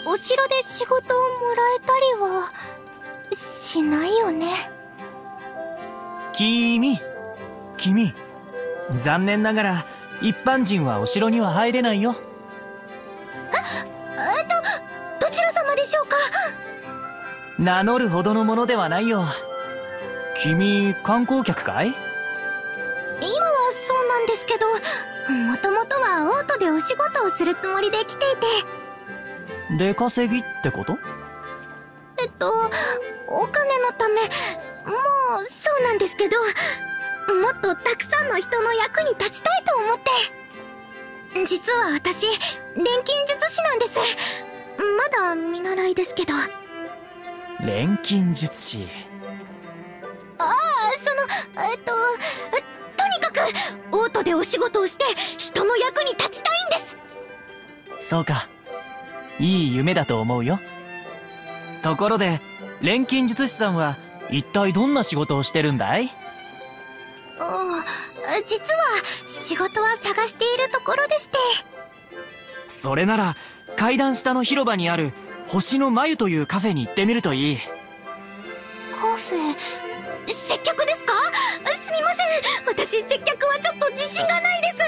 お城で仕事をもらえたりはしないよね。 君残念ながら一般人はお城には入れないよ。 どちら様でしょうか？ 名乗るほどのものではないよ。君観光客かい？ 今はそうなんですけど、もともとはオートでお仕事をするつもりで来ていて。 出稼ぎってこと？ お金のため、もうそうなんですけど、もっとたくさんの人の役に立ちたいと思って。実は私、錬金術師なんです。まだ見習いですけど。 錬金術師。 とにかくオートでお仕事をして人の役に立ちたいんです。 そうか、いい夢だと思うよ。ところで錬金術師さんは一体どんな仕事をしてるんだい？ 実は仕事は探しているところでして。 それなら階段下の広場にある星の眉というカフェに行ってみるといい。 カフェ？接客ですか？すみません、私接客はちょっと自信がないです。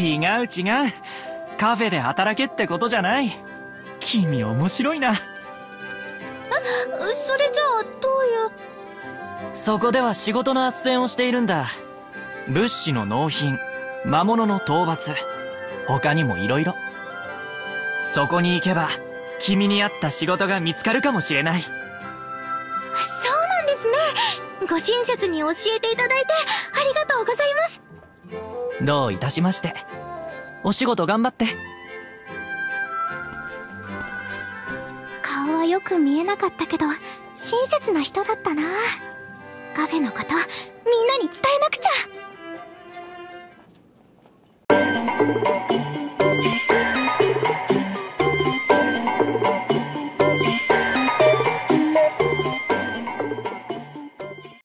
違う、カフェで働けってことじゃない。君面白いな。 それじゃあどういう？ そこでは仕事の斡旋をしているんだ。物資の納品、魔物の討伐、他にもいろいろ。そこに行けば君に合った仕事が見つかるかもしれない。 そうなんですね。ご親切に教えていただいてありがとうございます。 どういたしまして。お仕事頑張って。 顔はよく見えなかったけど親切な人だったな。カフェのことみんなに伝えなくちゃ。